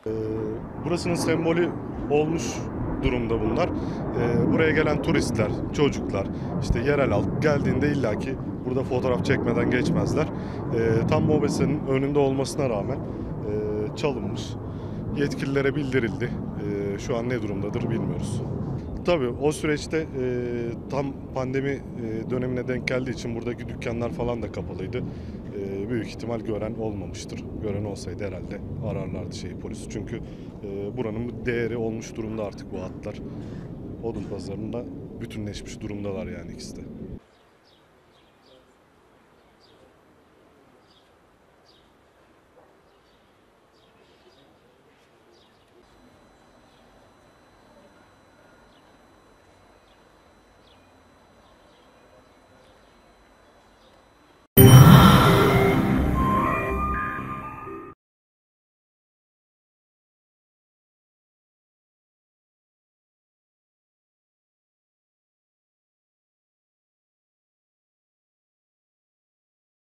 Ee, Burasının sembolü olmuş durumda bunlar. Buraya gelen turistler, çocuklar, işte yerel halk geldiğinde illaki burada fotoğraf çekmeden geçmezler. Tam MOBESE'nin önünde olmasına rağmen çalınmış. Yetkililere bildirildi. Şu an ne durumdadır bilmiyoruz. Tabii o süreçte tam pandemi dönemine denk geldiği için buradaki dükkanlar falan da kapalıydı. Büyük ihtimal gören olmamıştır. Gören olsaydı herhalde ararlardı polisi. Çünkü buranın değeri olmuş durumda artık bu hatlar. Odun pazarında bütünleşmiş durumdalar yani ikisi de.